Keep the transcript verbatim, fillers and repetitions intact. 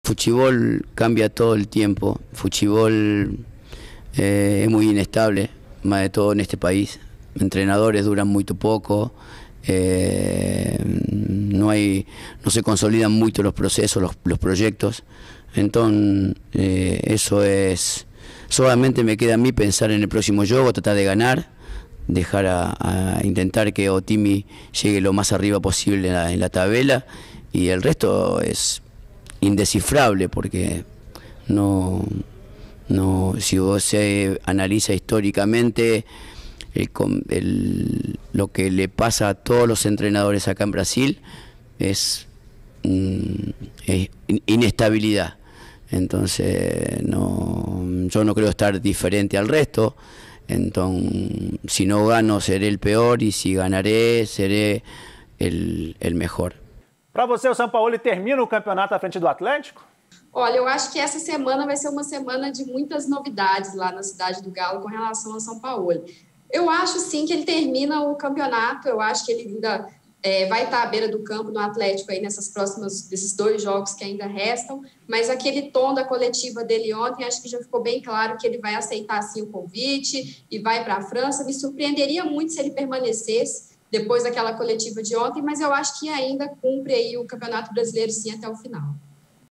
Fuchibol cambia todo el tiempo, Fuchibol eh, es muy inestable, más de todo en este país. Entrenadores duran muy poco, eh, no hay, no se consolidan mucho los procesos, los, los proyectos. Entonces eh, eso es, solamente me queda a mí pensar en el próximo juego, tratar de ganar, dejar a, a intentar que Otimi llegue lo más arriba posible en la, en la tabla, y el resto es indescifrable porque no, no, si vos se analiza históricamente el, el, lo que le pasa a todos los entrenadores acá en Brasil es, mm, es inestabilidad. Entonces no, yo no creo estar diferente al resto. Entonces, si no gano seré el peor, y si ganaré seré el, el mejor. Para você, o São Paulo termina o campeonato à frente do Atlético? Olha, eu acho que essa semana vai ser uma semana de muitas novidades lá na Cidade do Galo com relação ao São Paulo. Eu acho, sim, que ele termina o campeonato, eu acho que ele ainda é, vai estar à beira do campo no Atlético aí nessas próximas, desses dois jogos que ainda restam, mas aquele tom da coletiva dele ontem, acho que já ficou bem claro que ele vai aceitar, sim, o convite e vai para a França. Me surpreenderia muito se ele permanecesse depois daquela coletiva de ontem, mas eu acho que ainda cumpre aí o Campeonato Brasileiro, sim, até o final.